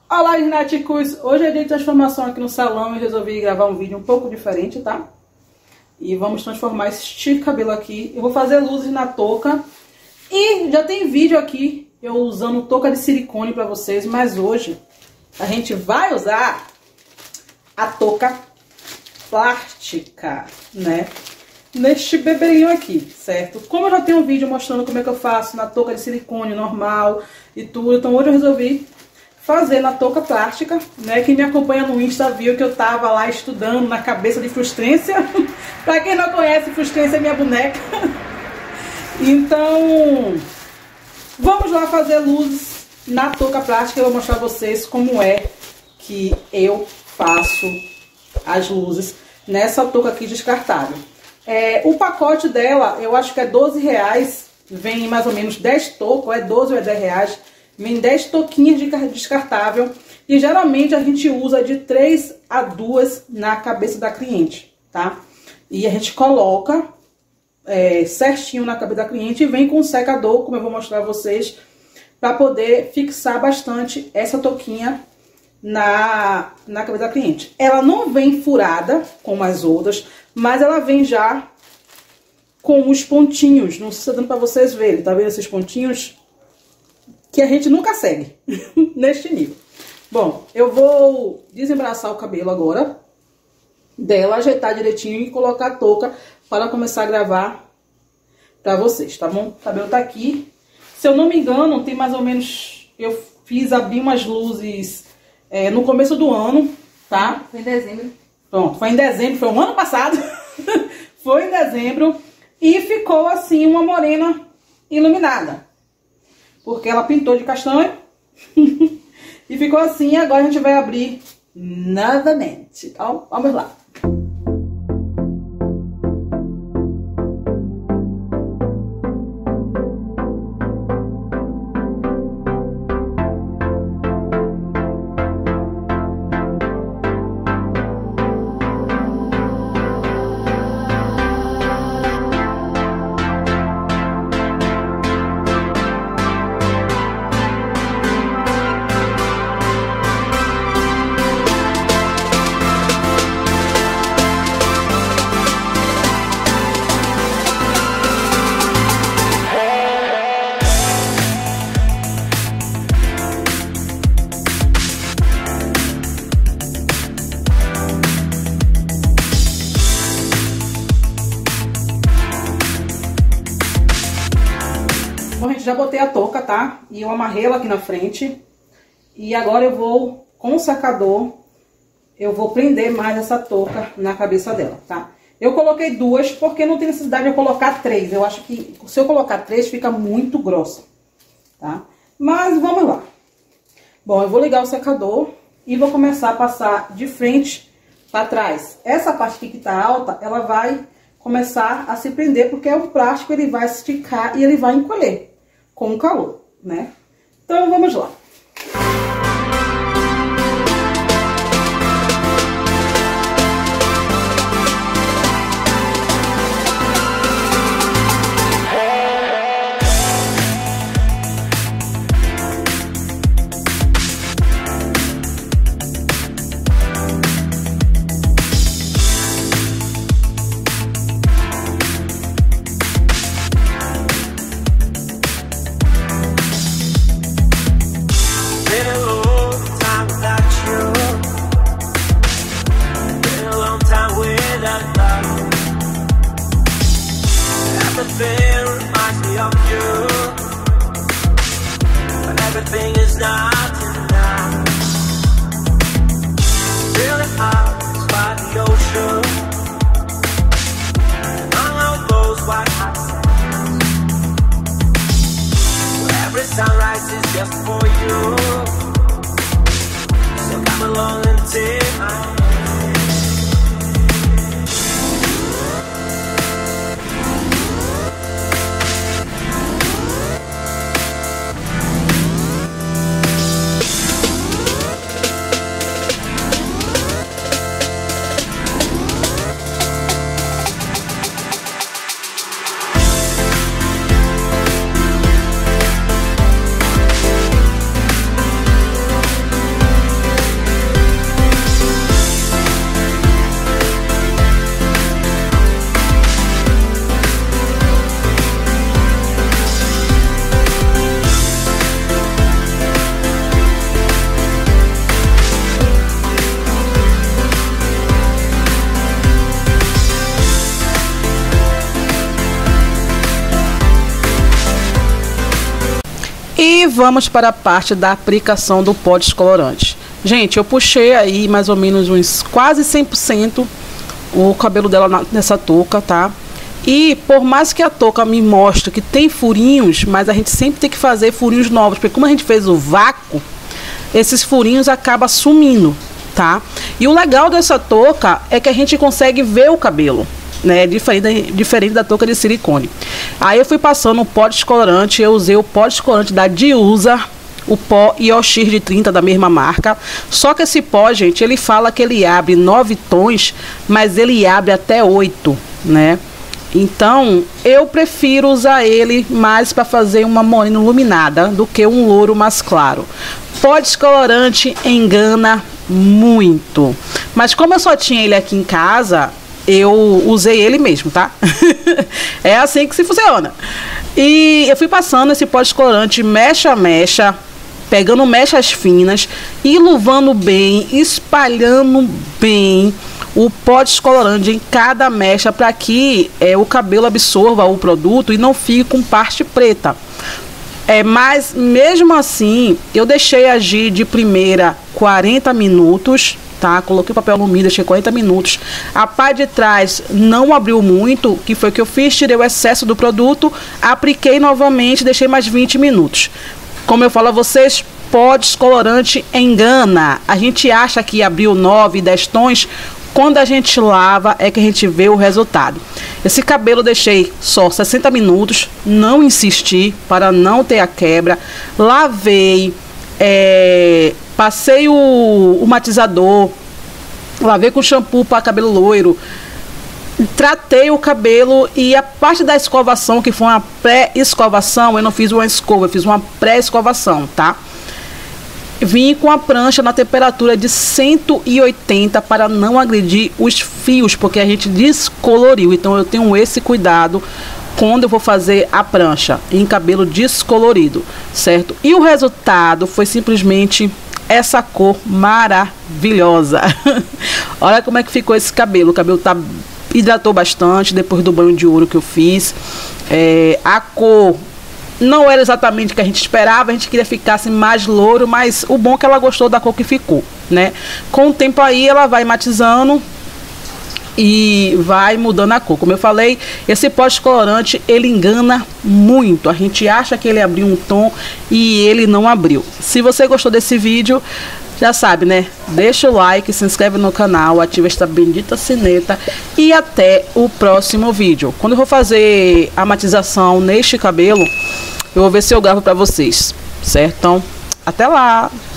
Olá, Ignáticos! Hoje é dia de transformação aqui no salão e resolvi gravar um vídeo um pouco diferente, tá? E vamos transformar esse cabelo aqui. Eu vou fazer luzes na touca. E já tem vídeo aqui eu usando touca de silicone pra vocês, mas hoje a gente vai usar a touca plástica, né? Neste bebelinho aqui, certo? Como eu já tenho um vídeo mostrando como é que eu faço na touca de silicone normal e tudo, então hoje eu resolvi fazer na touca plástica, né? Quem me acompanha no Insta viu que eu tava lá estudando na cabeça de Frustrência. Pra quem não conhece, Frustrência é minha boneca. Então, vamos lá fazer luzes na touca plástica. Eu vou mostrar a vocês como é que eu faço as luzes nessa touca aqui descartável. O pacote dela, eu acho que é R$12. Vem mais ou menos 10 toucas, ou é 12 ou é 10 reais. Vem 10 touquinhas de descartável. E geralmente a gente usa de 3 a 2 na cabeça da cliente, tá? E a gente coloca certinho na cabeça da cliente e vem com um secador, como eu vou mostrar a vocês, para poder fixar bastante essa touquinha na cabeça da cliente. Ela não vem furada como as outras, mas ela vem já com os pontinhos. Não sei se tá dando para vocês verem, tá vendo esses pontinhos? Que a gente nunca segue neste nível. Bom, eu vou desembaraçar o cabelo agora dela, ajeitar direitinho e colocar a touca para começar a gravar para vocês, tá bom? O cabelo tá aqui. Se eu não me engano, tem mais ou menos... Eu abri umas luzes no começo do ano, tá? Foi em dezembro. Pronto, foi em dezembro, foi o ano passado. Foi em dezembro. E ficou assim uma morena iluminada. Porque ela pintou de castanho. E ficou assim, agora a gente vai abrir novamente. Então, vamos lá. Bom, gente, já botei a touca, tá? E eu amarrei ela aqui na frente. E agora eu vou, com o secador, eu vou prender mais essa touca na cabeça dela, tá? Eu coloquei 2 porque não tem necessidade de eu colocar 3. Eu acho que se eu colocar 3 fica muito grossa, tá? Mas vamos lá. Bom, eu vou ligar o secador e vou começar a passar de frente para trás. Essa parte aqui que tá alta, ela vai começar a se prender, porque é um plástico, ele vai esticar e ele vai encolher com o calor, né? Então, vamos lá. Sunrise is just for you, so come along and take my hand. vamos para a parte da aplicação do pó descolorante. Gente, eu puxei aí mais ou menos uns quase 100% o cabelo dela nessa touca, tá? E por mais que a touca me mostre que tem furinhos, mas a gente sempre tem que fazer furinhos novos, porque como a gente fez o vácuo, esses furinhos acabam sumindo, tá? E o legal dessa touca é que a gente consegue ver o cabelo, né? Diferente da touca de silicone. Aí eu fui passando o pó descolorante, eu usei o pó descolorante da Diusa, o pó Yoshir de 30 da mesma marca. Só que esse pó, gente, ele fala que ele abre 9 tons, mas ele abre até 8, né? Então, eu prefiro usar ele mais para fazer uma morena iluminada do que um louro mais claro. Pó descolorante engana muito. Mas como eu só tinha ele aqui em casa, eu usei ele mesmo, tá? É assim que se funciona. E eu fui passando esse pó descolorante mecha a mecha, pegando mechas finas e luvando bem, espalhando bem o pó descolorante em cada mecha para que o cabelo absorva o produto e não fique com parte preta. Mas mesmo assim, eu deixei agir de primeira 40 minutos, tá? Coloquei o papel alumínio, deixei 40 minutos. A parte de trás não abriu muito, que foi o que eu fiz, tirei o excesso do produto, apliquei novamente, deixei mais 20 minutos. Como eu falo a vocês, pó descolorante engana. A gente acha que abriu 9, 10 tons. Quando a gente lava é que a gente vê o resultado. Esse cabelo eu deixei só 60 minutos, não insisti para não ter a quebra. Lavei, passei o matizador, lavei com shampoo para cabelo loiro, tratei o cabelo e a parte da escovação, que foi uma pré-escovação, eu não fiz uma escova, eu fiz uma pré-escovação, tá? Vim com a prancha na temperatura de 180 para não agredir os fios, porque a gente descoloriu. Então eu tenho esse cuidado quando eu vou fazer a prancha em cabelo descolorido, certo? E o resultado foi simplesmente essa cor maravilhosa. Olha como é que ficou esse cabelo. O cabelo hidratou bastante depois do banho de ouro que eu fiz. A cor não era exatamente o que a gente esperava, a gente queria que ficasse mais louro, mas o bom é que ela gostou da cor que ficou, né? Com o tempo aí ela vai matizando e vai mudando a cor. Como eu falei, esse pó descolorante, ele engana muito. A gente acha que ele abriu um tom e ele não abriu. Se você gostou desse vídeo, já sabe, né? Deixa o like, se inscreve no canal, ativa esta bendita sineta e até o próximo vídeo. Quando eu vou fazer a matização neste cabelo, eu vou ver se eu gravo pra vocês, certo? Então, até lá!